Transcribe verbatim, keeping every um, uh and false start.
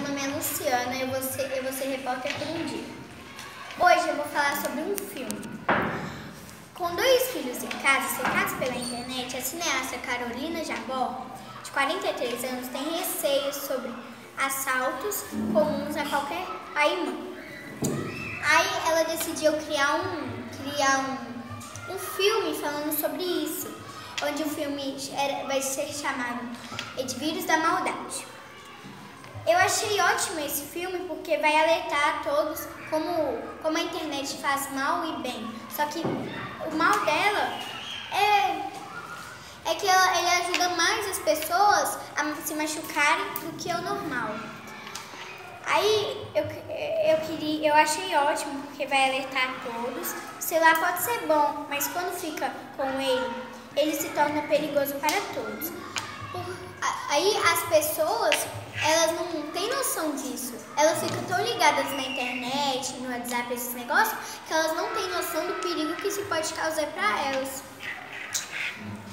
nome é Luciana e eu vou ser, eu vou ser repórter por um dia. Hoje eu vou falar sobre um filme. Com dois filhos em casa, cercados pela internet, a cineasta Carolina Jabor, de quarenta e três anos, tem receios sobre assaltos comuns a qualquer pai e mãe. Aí ela decidiu criar um, criar um, um filme falando sobre isso, onde o filme era, vai ser chamado Edvírus da Maldade. Eu achei ótimo esse filme porque vai alertar a todos como, como a internet faz mal e bem. Só que o mal dela é, é que ela, ele ajuda mais as pessoas a se machucarem do que o normal. Aí eu, eu, queria, eu achei ótimo porque vai alertar a todos. O celular pode ser bom, mas quando fica com ele, ele se torna perigoso para todos. Aí as pessoas, elas não têm noção disso. Elas ficam tão ligadas na internet, no WhatsApp, esses negócios, que elas não têm noção do perigo que isso pode causar para elas.